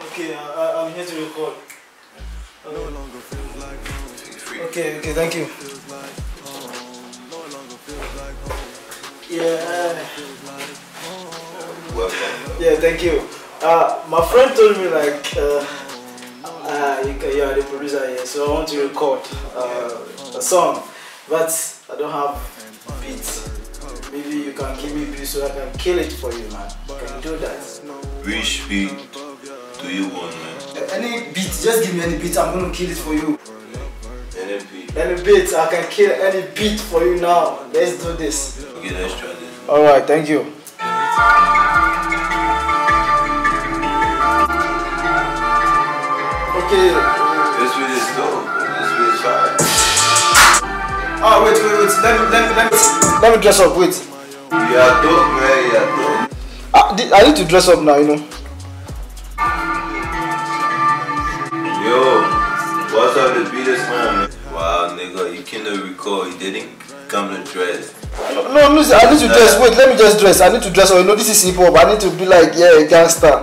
Okay, I'm here to record. Okay, thank you. Yeah. Welcome. Yeah, thank you. My friend told me like you are the producer here, so I want to record a song, but I don't have beats. Maybe you can give me beats so I can kill it for you, man. Can you do that? Which beat do you want, man? Any beat, just give me any beat. I'm gonna kill it for you. Any beat? Any beat, I can kill any beat for you now. Let's do this. Okay, let's try this. Alright, thank you. Okay. This beat is dope. This beat is fire. Ah, wait. Let me dress up. Wait. You are dope, man. You are dope. I need to dress up now, you know. Yo, what's up, the beat is man? Wow, nigga, you cannot record. You didn't come to dress. No, listen, I need to dress. Wait, let me just dress. I need to dress up. You know, this is hip hop. I need to be like, yeah, a gangster.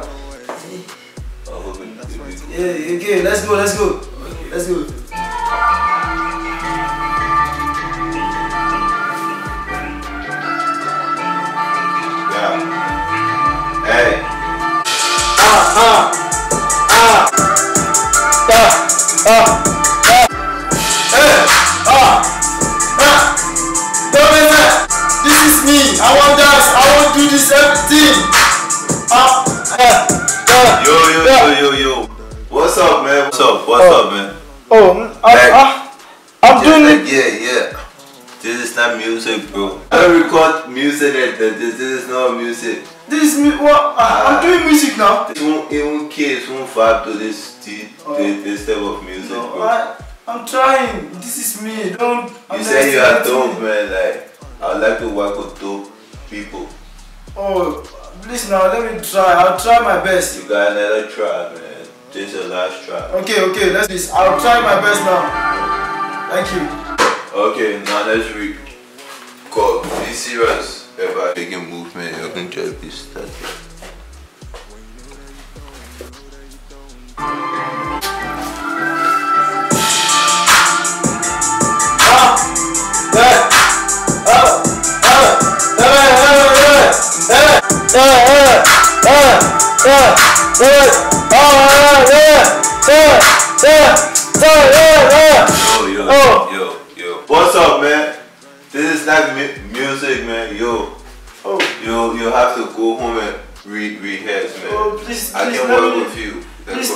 Yeah, okay, let's go. Hey. This is me. I want dance. I want to do this everything. Yo. What's up, man? What's up, man? I'm doing it. Yeah. This is not music, bro. I don't record music like that. This is not music. This is me. What? I'm doing music now. Even kids won't vibe to this type of music, bro. I'm trying. This is me. Don't. You say you are dope, man. Like, I would like to work with dope people. Oh, please now. Let me try. I'll try my best. You got another try, man. This is your last try. Okay. Let's do this. I'll try my best now. Thank you. Okay, now let's record. Be serious. If I make a movement, you can just be stuck. Yo. What's up, man? This is not music, man. Yo. You have to go home and rehearse, man. Oh, please, I can work with you. Please,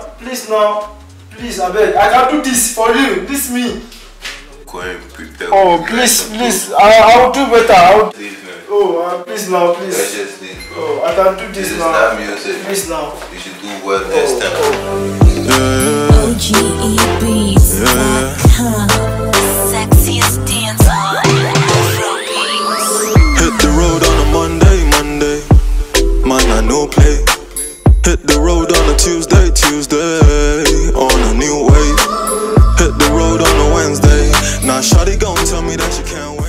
I beg. I can do this for you. This me. Go and prepare. Oh, please. I will do better. Please, man. Oh, please now, please. Let's just leave, bro. Oh, I can do this now. This is not music. Please now. You should do well next time. Sexiest dancer. Hit the road on a Monday. Man, I no play. Hit the road on a Tuesday. On a new wave. Hit the road on a Wednesday. Now shawty gon' tell me that you can't wait.